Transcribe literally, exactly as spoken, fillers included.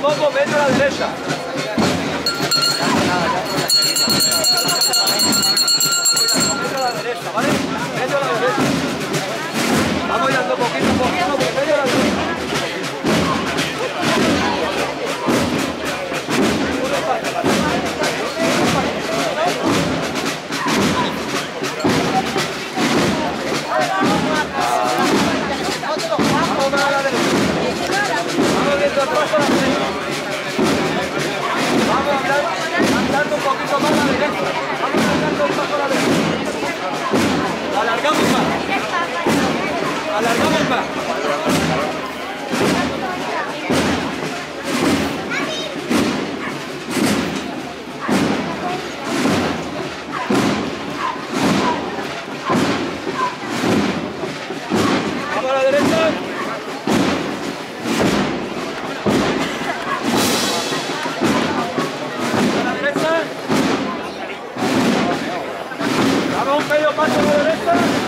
poco, medio a la derecha. Medio a la derecha, ¿vale? Medio a la derecha. Vamos yendo poquito a poquito, pues medio a la derecha. Vamos andando un poquito más a la derecha. Vamos andando un poco a la derecha. Alargamos más. Alargamos más. Vamos a la derecha. Damos un medio paso a la derecha.